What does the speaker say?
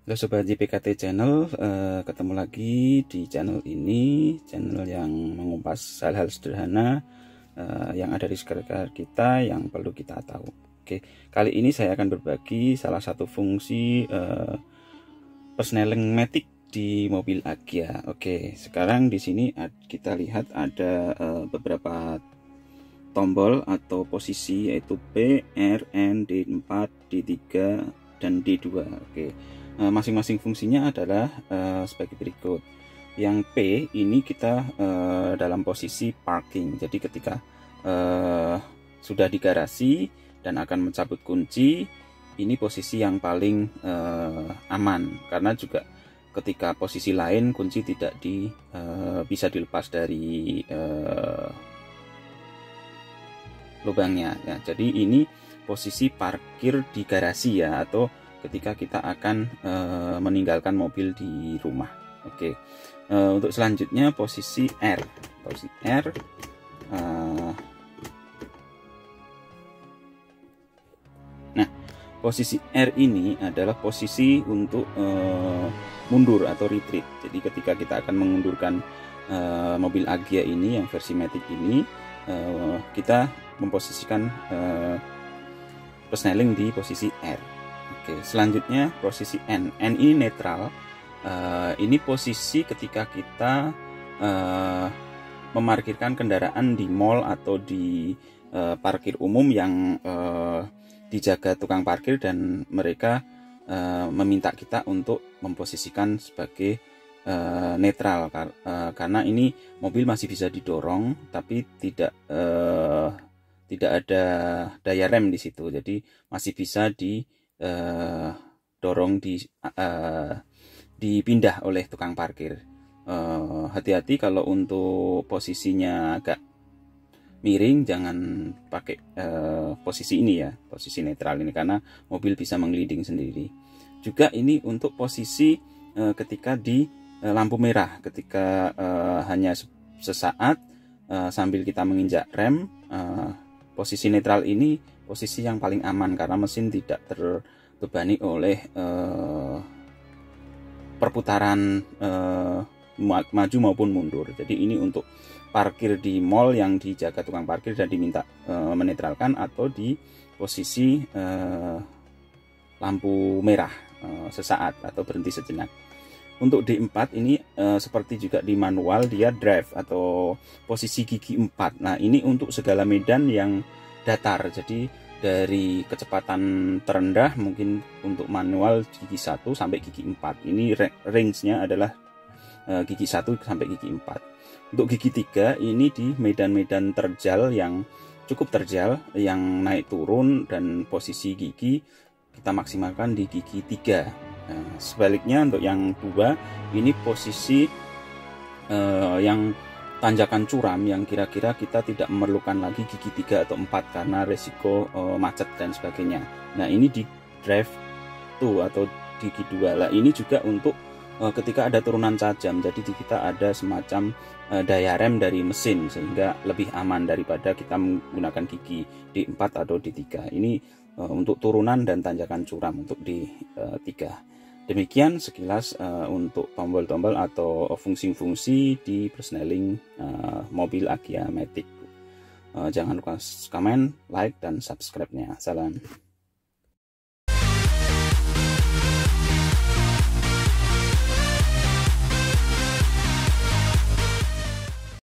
Halo Sobat JPKT Channel, ketemu lagi di channel ini, channel yang mengupas hal-hal sederhana yang ada di sekitar kita yang perlu kita tahu. Oke, kali ini saya akan berbagi salah satu fungsi persneling matic di mobil Agya. Oke, sekarang di sini kita lihat ada beberapa tombol atau posisi, yaitu P, R, N, D4, D3, dan D2. Oke. Masing-masing fungsinya adalah sebagai berikut. Yang P ini kita dalam posisi parking. Jadi ketika sudah di garasi dan akan mencabut kunci, ini posisi yang paling aman, karena juga ketika posisi lain kunci tidak bisa dilepas dari lubangnya ya. Jadi ini posisi parkir di garasi ya, atau ketika kita akan meninggalkan mobil di rumah. Oke. Untuk selanjutnya posisi R. Posisi R. Nah, posisi R ini adalah posisi untuk mundur atau retreat. Jadi ketika kita akan mengundurkan mobil Agya ini yang versi matic ini, kita memposisikan persneling di posisi R. Oke, selanjutnya posisi N. N ini netral. Ini posisi ketika kita memarkirkan kendaraan di mall atau di parkir umum yang dijaga tukang parkir, dan mereka meminta kita untuk memposisikan sebagai netral, karena ini mobil masih bisa didorong tapi tidak ada daya rem di situ. Jadi masih bisa dorong dipindah oleh tukang parkir. Hati-hati kalau untuk posisinya agak miring, jangan pakai posisi ini ya, posisi netral ini, karena mobil bisa menggelinding sendiri. Juga ini untuk posisi ketika di lampu merah, ketika hanya sesaat sambil kita menginjak rem, posisi netral ini posisi yang paling aman, karena mesin tidak terbebani oleh perputaran maju maupun mundur. Jadi ini untuk parkir di mall yang dijaga tukang parkir dan diminta menetralkan, atau di posisi lampu merah sesaat atau berhenti sejenak. Untuk D4 ini seperti juga di manual, dia drive atau posisi gigi 4. Nah, ini untuk segala medan yang datar. Jadi dari kecepatan terendah mungkin untuk manual gigi 1 sampai gigi 4. Ini range-nya adalah gigi 1 sampai gigi 4. Untuk gigi 3 ini di medan-medan terjal yang cukup terjal, yang naik turun, dan posisi gigi kita maksimalkan di gigi 3. Nah, sebaliknya untuk yang 2 ini posisi yang tanjakan curam, yang kira-kira kita tidak memerlukan lagi gigi 3 atau 4 karena resiko macet dan sebagainya. Nah, ini di drive 2 atau gigi 2 lah. Ini juga untuk ketika ada turunan tajam, jadi kita ada semacam daya rem dari mesin, sehingga lebih aman daripada kita menggunakan gigi D4 atau D3. Ini untuk turunan dan tanjakan curam untuk D3. Demikian sekilas untuk tombol-tombol atau fungsi-fungsi di persneling mobil Agya matic. Jangan lupa komen, like, dan subscribe-nya. Salam.